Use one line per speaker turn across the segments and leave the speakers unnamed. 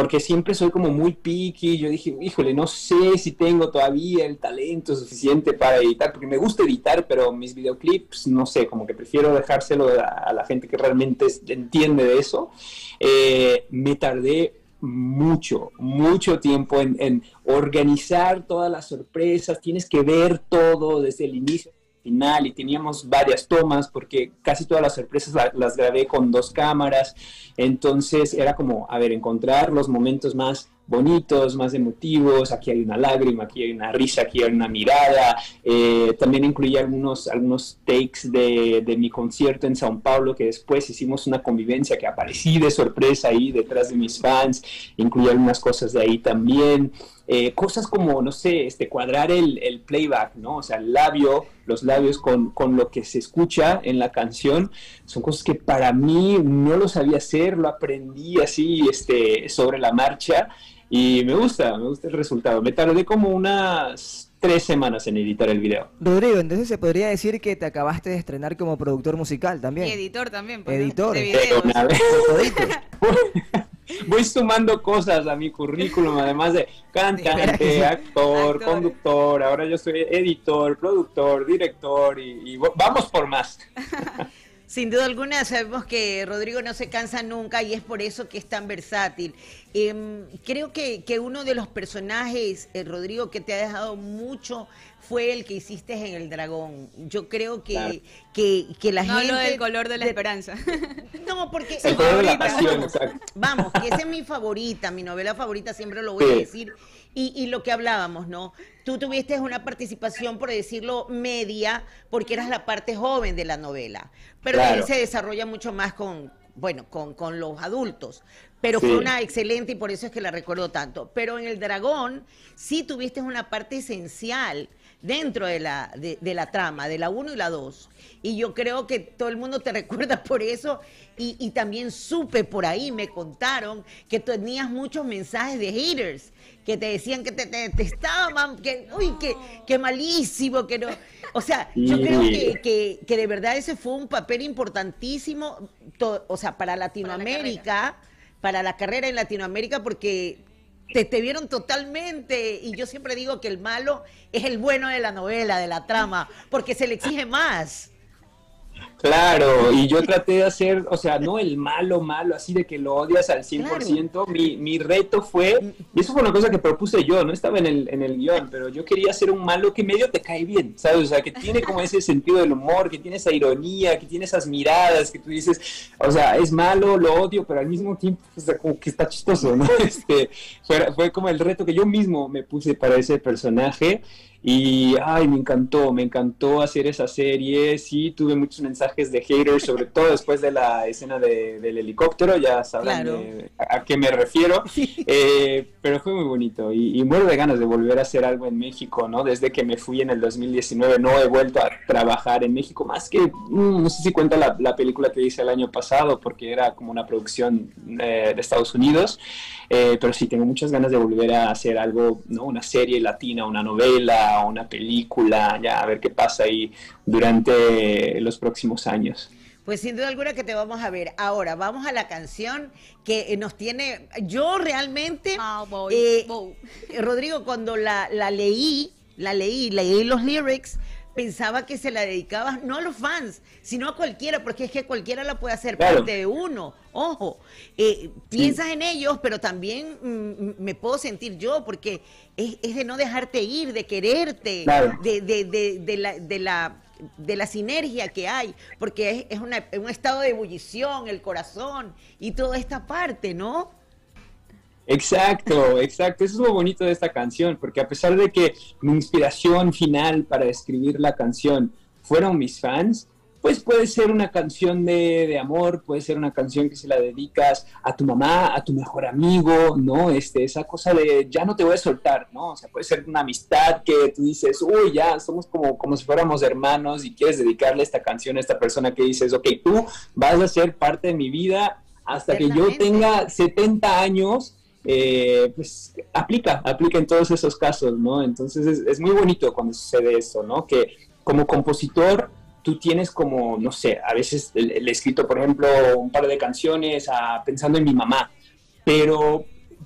porque siempre soy como muy picky. Yo dije, híjole, no sé si tengo todavía el talento suficiente para editar, porque me gusta editar, pero mis videoclips, no sé, como que prefiero dejárselo a la gente que realmente entiende de eso. Me tardé mucho tiempo en organizar todas las sorpresas. Tienes que ver todo desde el inicio final, y teníamos varias tomas porque casi todas las sorpresas las grabé con 2 cámaras. Entonces era como, a ver, encontrar los momentos más bonitos, más emotivos. Aquí hay una lágrima, aquí hay una risa, aquí hay una mirada. También incluí algunos takes de mi concierto en Sao Paulo, que después hicimos una convivencia que aparecí de sorpresa ahí detrás de mis fans. Incluí algunas cosas de ahí también. Cosas como, no sé, cuadrar el playback, ¿no? O sea, los labios con lo que se escucha en la canción, son cosas que para mí no lo sabía hacer, lo aprendí así, sobre la marcha, y me gusta el resultado. Me tardé como unas 3 semanas en editar el video.
Rodrigo, entonces se podría decir que te acabaste de estrenar como productor musical también.
Y editor también.
Editor.
De videos.
Una vez, voy sumando cosas a mi currículum, además de cantante, actor, conductor. Ahora yo soy editor, productor, director, y vamos por más.
Sin duda alguna sabemos que Rodrigo no se cansa nunca y es por eso que es tan versátil. Creo que uno de los personajes, Rodrigo, que te ha dejado mucho fue el que hiciste en El Dragón. Yo creo que,
claro,
que la gente...
No, del color de la esperanza.
No, porque...
El color de la pasión, exacto.
Vamos, que esa es mi favorita, mi novela favorita, siempre lo voy a decir. Y lo que hablábamos, ¿no? Tú tuviste una participación, por decirlo, media, porque eras la parte joven de la novela. Pero
claro,
él se desarrolla mucho más con los adultos. Pero fue una excelente y por eso es que la recuerdo tanto. Pero en El Dragón sí tuviste una parte esencial dentro de la trama, de la 1 y la 2. Y yo creo que todo el mundo te recuerda por eso. Y también supe por ahí, me contaron, que tenías muchos mensajes de haters, que te decían que te detestaban, que malísimo, que no... O sea, yo creo que de verdad ese fue un papel importantísimo, o sea, para Latinoamérica, para la carrera en Latinoamérica, porque te vieron totalmente, y yo siempre digo que el malo es el bueno de la novela, de la trama, porque se le exige más.
Claro, y yo traté de hacer, o sea, no el malo, así de que lo odias al 100%. Claro. Mi reto fue, y eso fue una cosa que propuse yo, no estaba en el guión, pero yo quería hacer un malo que medio te cae bien, ¿sabes? O sea, que tiene como ese sentido del humor, que tiene esa ironía, que tiene esas miradas, que tú dices, o sea, es malo, lo odio, pero al mismo tiempo, o sea, como que está chistoso, ¿no? Fue como el reto que yo mismo me puse para ese personaje. Y, me encantó hacer esa serie. Sí, tuve muchos mensajes de haters, sobre todo después de la escena del helicóptero, ya sabrán claro a qué me refiero. Pero fue muy bonito y muero de ganas de volver a hacer algo en México, ¿no? Desde que me fui en el 2019 no he vuelto a trabajar en México, más que, no sé si cuenta la película que hice el año pasado, porque era como una producción de Estados Unidos. Pero sí, tengo muchas ganas de volver a hacer algo, ¿no? Una serie latina, una novela, una película, ya a ver qué pasa ahí durante los próximos años.
Pues sin duda alguna que te vamos a ver. Ahora, vamos a la canción que nos tiene... Yo realmente, Rodrigo, cuando la leí los lyrics, pensaba que se la dedicabas no a los fans, sino a cualquiera, porque es que cualquiera la puede hacer parte de uno. Ojo, piensas en ellos, pero también me puedo sentir yo, porque es de no dejarte ir, de quererte, de la sinergia que hay, porque es un estado de ebullición, el corazón y toda esta parte, ¿no?
Exacto, eso es lo bonito de esta canción, porque a pesar de que mi inspiración final para escribir la canción fueron mis fans, pues puede ser una canción de amor, puede ser una canción que se la dedicas a tu mamá, a tu mejor amigo, ¿no? Esa cosa de ya no te voy a soltar, ¿no? O sea, puede ser una amistad que tú dices, uy, ya somos como si fuéramos hermanos, y quieres dedicarle esta canción a esta persona que dices, ok, tú vas a ser parte de mi vida hasta que yo tenga 70 años. Pues aplica en todos esos casos, ¿no? Entonces es muy bonito cuando sucede eso, ¿no? Que como compositor tú tienes como, no sé, a veces le he escrito, por ejemplo, un par de canciones pensando en mi mamá, pero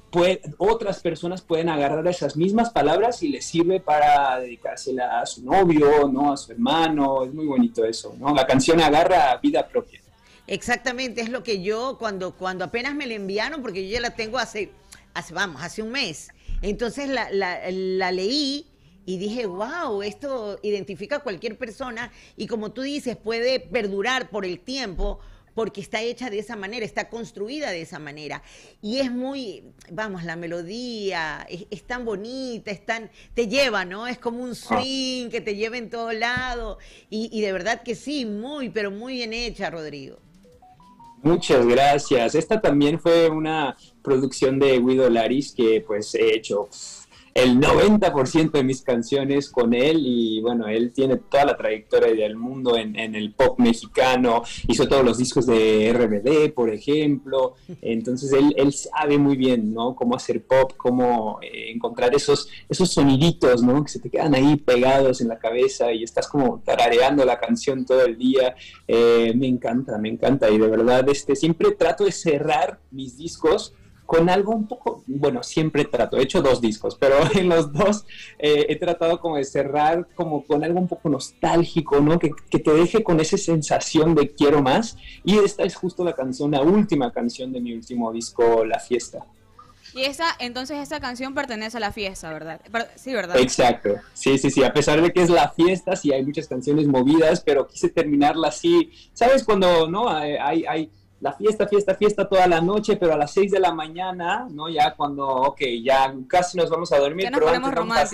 otras personas pueden agarrar esas mismas palabras y les sirve para dedicársela a su novio, ¿no? A su hermano. Es muy bonito eso, ¿no? La canción agarra vida propia.
Exactamente, es lo que yo cuando apenas me la enviaron, porque yo ya la tengo hace un mes. Entonces la leí y dije, wow, esto identifica a cualquier persona y como tú dices, puede perdurar por el tiempo porque está hecha de esa manera, está construida de esa manera. Y es muy, vamos, la melodía es tan bonita, te lleva, ¿no? Es como un swing que te lleva en todo lado. Y de verdad que sí, muy, pero muy bien hecha, Rodrigo.
Muchas gracias. Esta también fue una producción de Guido Laris que pues he hecho el 90% de mis canciones con él y bueno, él tiene toda la trayectoria del mundo en el pop mexicano, hizo todos los discos de RBD, por ejemplo, entonces él sabe muy bien, ¿no? Cómo hacer pop, cómo encontrar esos soniditos, ¿no? Que se te quedan ahí pegados en la cabeza y estás como tarareando la canción todo el día. Me encanta y de verdad siempre trato de cerrar mis discos con algo un poco, bueno, siempre trato, he hecho 2 discos, pero en los 2 he tratado como de cerrar como con algo un poco nostálgico, ¿no? Que te deje con esa sensación de quiero más, y esta es justo la última canción de mi último disco, La Fiesta.
Y entonces esta canción pertenece a La Fiesta, ¿verdad? Sí, ¿verdad?
Exacto, sí, a pesar de que es La Fiesta, sí hay muchas canciones movidas, pero quise terminarla así, ¿sabes? Cuando, ¿no? Hay la fiesta toda la noche, pero a las 6 de la mañana, ¿no? Ya cuando, ya casi nos vamos a dormir, pero antes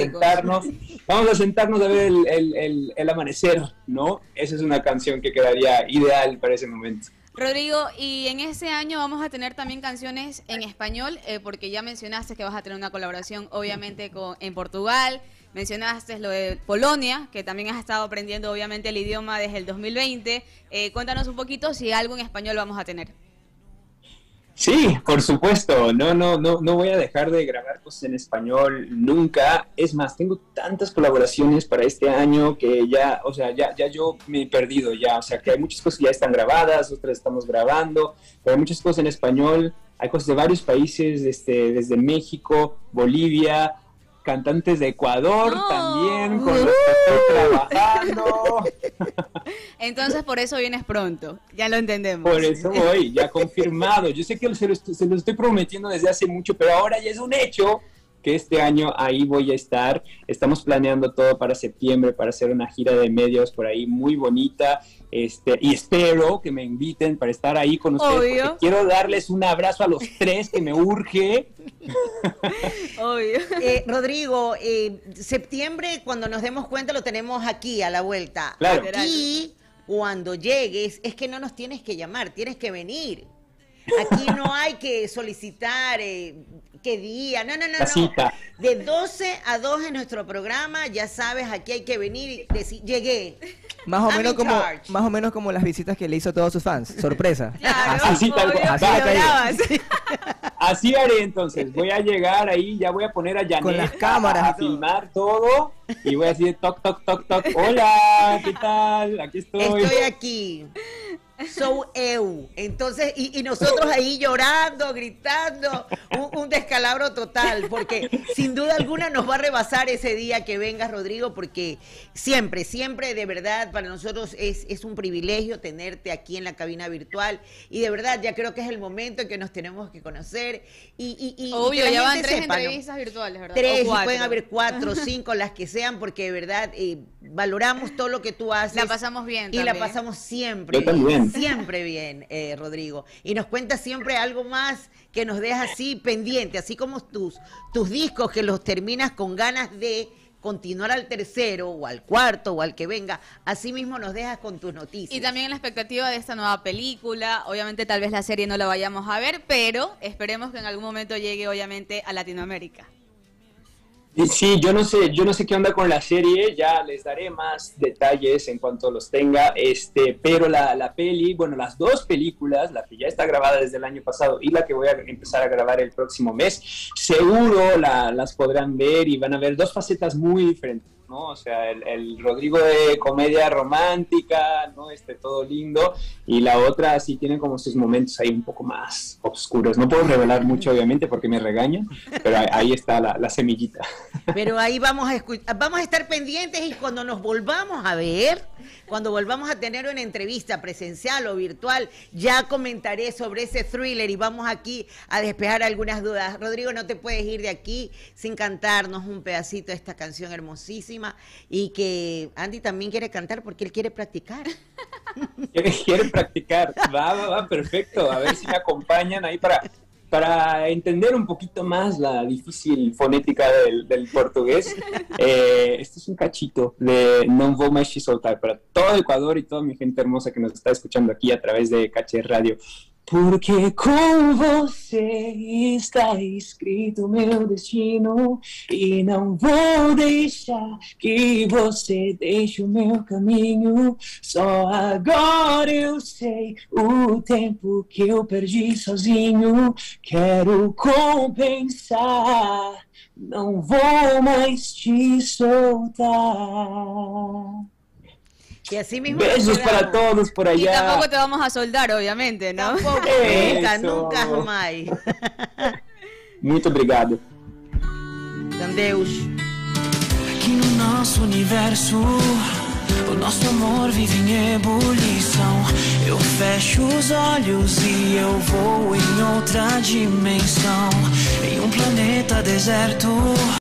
vamos a sentarnos a ver el amanecer, ¿no? Esa es una canción que quedaría ideal para ese momento.
Rodrigo, y en ese año vamos a tener también canciones en español, porque ya mencionaste que vas a tener una colaboración, obviamente, en Portugal. Mencionaste lo de Polonia, que también has estado aprendiendo obviamente el idioma desde el 2020. Cuéntanos un poquito si algo en español vamos a tener.
Sí, por supuesto. No voy a dejar de grabar cosas en español nunca. Es más, tengo tantas colaboraciones para este año que ya yo me he perdido ya. O sea, que hay muchas cosas que ya están grabadas, otras estamos grabando, pero hay muchas cosas en español. Hay cosas de varios países, desde México, Bolivia, cantantes de Ecuador también, con los que estoy trabajando.
Entonces, por eso vienes pronto, ya lo entendemos.
Por eso voy, ya confirmado. Yo sé que se lo estoy prometiendo desde hace mucho, pero ahora ya es un hecho que este año ahí voy a estar. Estamos planeando todo para septiembre, para hacer una gira de medios por ahí muy bonita. Y espero que me inviten para estar ahí con ustedes. Obvio. Porque quiero darles un abrazo a los 3 que me urge.
Obvio. Rodrigo, septiembre, cuando nos demos cuenta, lo tenemos aquí a la vuelta.
Claro.
Aquí, cuando llegues, es que no nos tienes que llamar, tienes que venir. Aquí no hay que solicitar qué día, no.
Cita.
De 12 a 2 en nuestro programa, ya sabes, aquí hay que venir y decir, llegué.
Más o menos como las visitas que le hizo a todos sus fans, sorpresa.
Claro,
así haré entonces, voy a llegar ahí, ya voy a poner a Janet
con las cámaras
a filmar todo y voy a decir toc, hola, ¿qué tal? Aquí estoy.
Estoy aquí. Entonces, y nosotros ahí llorando, gritando, un descalabro total, porque sin duda alguna nos va a rebasar ese día que vengas, Rodrigo, porque siempre, de verdad, para nosotros es un privilegio tenerte aquí en la cabina virtual, y de verdad ya creo que es el momento en que nos tenemos que conocer,
obvio, ya van 3 entrevistas virtuales, ¿verdad?
3, y pueden haber 4, 5, las que sean, porque de verdad valoramos todo lo que tú haces.
La pasamos bien
y
también.
La pasamos siempre.
Yo también.
Siempre bien, Rodrigo. Y nos cuentas siempre algo más que nos deja así pendiente, así como tus discos que los terminas con ganas de continuar al tercero o al cuarto o al que venga, así mismo nos dejas con tus noticias.
Y también la expectativa de esta nueva película, obviamente tal vez la serie no la vayamos a ver, pero esperemos que en algún momento llegue obviamente a Latinoamérica.
Sí, yo no sé qué onda con la serie, ya les daré más detalles en cuanto los tenga, pero la peli, bueno, las 2 películas, la que ya está grabada desde el año pasado y la que voy a empezar a grabar el próximo mes, seguro las podrán ver y van a ver 2 facetas muy diferentes. ¿no? O sea, el Rodrigo de comedia romántica, ¿no? Todo lindo, y la otra sí tiene como sus momentos ahí un poco más oscuros. No puedo revelar mucho, obviamente, porque me regañan, pero ahí está la semillita.
Pero ahí vamos a estar pendientes, y cuando nos volvamos a ver, cuando volvamos a tener una entrevista presencial o virtual, ya comentaré sobre ese thriller y vamos aquí a despejar algunas dudas. Rodrigo, no te puedes ir de aquí sin cantarnos un pedacito de esta canción hermosísima, y que Andy también quiere cantar porque él quiere practicar.
Quiere practicar, va, perfecto. A ver si me acompañan ahí para entender un poquito más la difícil fonética del portugués. Este es un cachito de Não Vou Mais Te Soltar para todo Ecuador y toda mi gente hermosa que nos está escuchando aquí a través de Caché Radio. Porque com você está escrito meu destino, e não vou deixar que você deixe o meu caminho. Só agora eu sei o tempo que eu perdi sozinho. Quero compensar, não vou mais te soltar.
Y así mismo
besos para todos por allá.
Y tampoco te vamos a soldar, obviamente, ¿no?
Tampoco, nunca jamás.
Muito obrigado.
Com Deus.
Aqui no nosso universo, o nosso amor vive em ebulição. Eu fecho os olhos e eu vou em outra dimensão, em um planeta deserto.